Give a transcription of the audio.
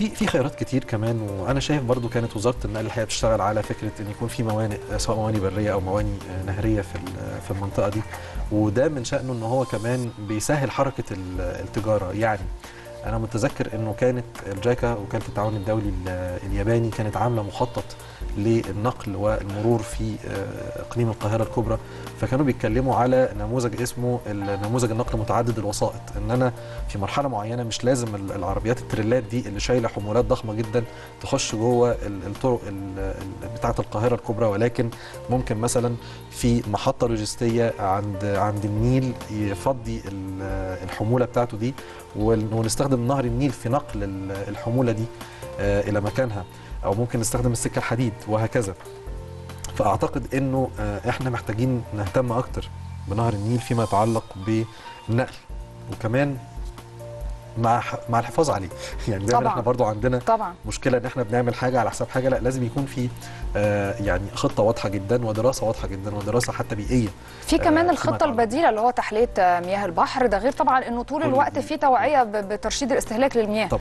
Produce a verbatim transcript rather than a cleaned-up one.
في في خيارات كتير كمان، وانا شايف برضو كانت وزاره النقل الحقيقه بتشتغل على فكره ان يكون في موانئ سواء موانئ بريه او موانئ نهريه في في المنطقه دي، وده من شانه ان هو كمان بيسهل حركه التجاره. يعني انا متذكر انه كانت الجايكا وكاله التعاون الدولي الياباني كانت عامله مخطط للنقل والمرور في اقليم القاهره الكبرى، فكانوا بيتكلموا على نموذج اسمه نموذج النقل متعدد الوسائط، ان انا في مرحله معينه مش لازم العربيات التريلات دي اللي شايله حمولات ضخمه جدا تخش جوه الطرق بتاعه القاهره الكبرى، ولكن ممكن مثلا في محطه لوجستيه عند عند النيل يفضي الحموله بتاعته دي ونستخدم نهر النيل في نقل الحموله دي الى مكانها، او ممكن نستخدم السكه الحديد وهكذا. فاعتقد انه احنا محتاجين نهتم اكتر بنهر النيل فيما يتعلق بالنقل، وكمان مع مع الحفاظ عليه. يعني دايما احنا برضو عندنا طبعا مشكله ان احنا بنعمل حاجه على حساب حاجه، لا لازم يكون في آه يعني خطه واضحه جدا ودراسه واضحه جدا ودراسه حتى بيئيه. في كمان آه الخطه البديله اللي هو تحليه مياه البحر، ده غير طبعا انه طول الوقت في توعيه بترشيد الاستهلاك للمياه.